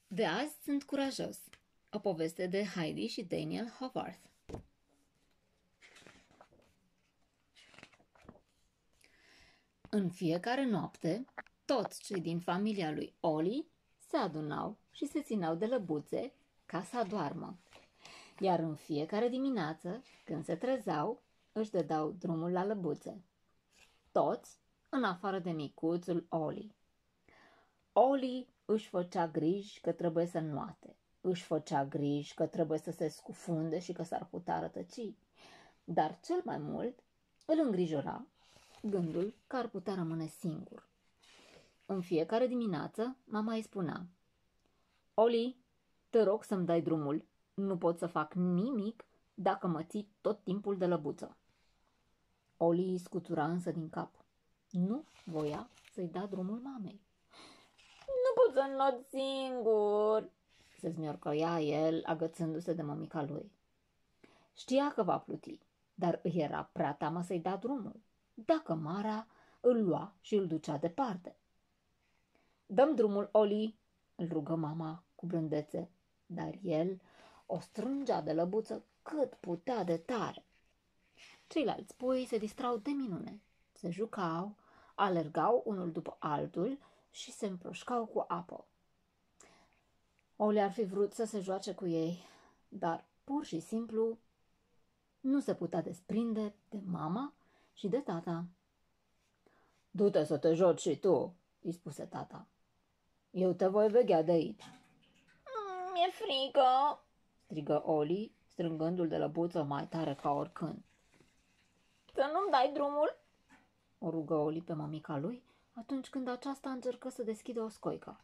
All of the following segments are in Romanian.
De azi sunt curajos. O poveste de Heidi și Daniel Howarth. În fiecare noapte, toți cei din familia lui Ollie se adunau și se țineau de lăbuțe ca să adoarmă. Iar în fiecare dimineață, când se trezeau, își dădeau drumul la lăbuțe. Toți, în afară de micuțul Ollie. Ollie își făcea griji că trebuie să înnoate, își făcea griji că trebuie să se scufunde și că s-ar putea rătăci, dar cel mai mult îl îngrijora gândul că ar putea rămâne singur. În fiecare dimineață, mama îi spunea: Ollie, te rog să-mi dai drumul, nu pot să fac nimic dacă mă ții tot timpul de lăbuță. Ollie îi scutura însă din cap. Nu voia să-i dea drumul mamei. Nu pot să înot singur, se zmiorcăia el, agățându-se de mămica lui. Știa că va pluti, dar îi era prea teamă să-i dea drumul, dacă marea îl lua și îl ducea departe. Dăm drumul, Ollie, îl rugă mama cu blândețe, dar el o strângea de lăbuță cât putea de tare. Ceilalți pui se distrau de minune, se jucau, alergau unul după altul și se împroșcau cu apă. Ollie ar fi vrut să se joace cu ei, dar pur și simplu nu se putea desprinde de mama și de tata. Du-te să te joci și tu, îi spuse tata. Eu te voi veghea de aici. Mi-e frică, strigă Ollie, strângându-l de lăbuță mai tare ca oricând. Să nu-mi dai drumul? O rugă Ollie pe mămica lui atunci când aceasta încercă să deschidă o scoică.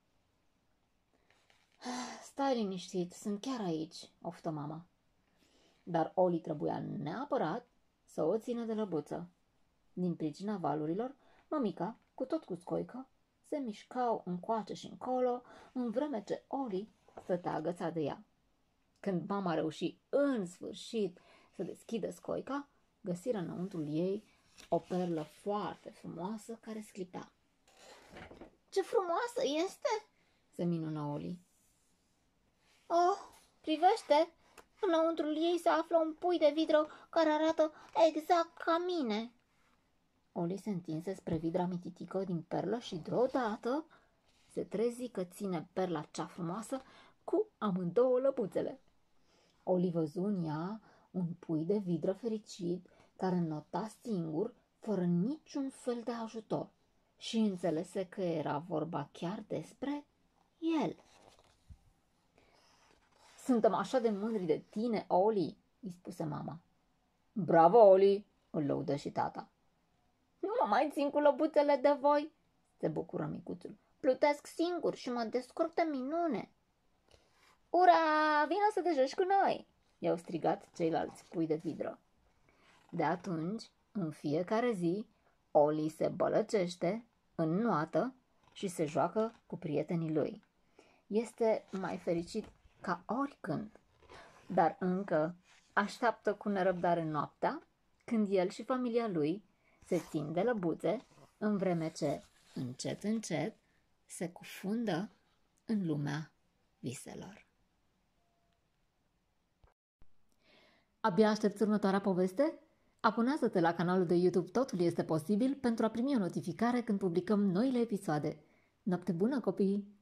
Stai liniștit, sunt chiar aici, oftă mama. Dar Ollie trebuia neapărat să o țină de lăbuță. Din pricina valurilor, mămica, cu scoică, se mișcau încoace și încolo, în vreme ce Ollie stătea agățat de ea. Când mama reuși în sfârșit să deschidă scoica, găsiră înăuntrul ei o perlă foarte frumoasă care sclipea. Ce frumoasă este!" se minună Ollie. Oh, privește! Înăuntrul ei se află un pui de vidră care arată exact ca mine." Ollie se întinse spre vidra mititică din perlă și deodată se trezi că ține perla cea frumoasă cu amândouă lăbuțele. Ollie văzu în ea un pui de vidră fericit care înnota singur, fără niciun fel de ajutor, și înțelese că era vorba chiar despre el. Suntem așa de mândri de tine, Ollie, îi spuse mama. Bravo, Ollie, îl lăudă și tata. Nu mă mai țin cu lăbuțele de voi, se bucură micuțul. Plutesc singur și mă descurc de minune. Ura, vină să te joci cu noi, i-au strigat ceilalți pui de vidră. De atunci, în fiecare zi, Ollie se bălăcește, înnoată și se joacă cu prietenii lui. Este mai fericit ca oricând, dar încă așteaptă cu nerăbdare noaptea, când el și familia lui se țin de lăbuțe, în vreme ce, încet, încet, se cufundă în lumea viselor. Abia aștepți următoarea poveste? Abonează-te la canalul de YouTube Totul este posibil pentru a primi o notificare când publicăm noile episoade. Noapte bună, copii!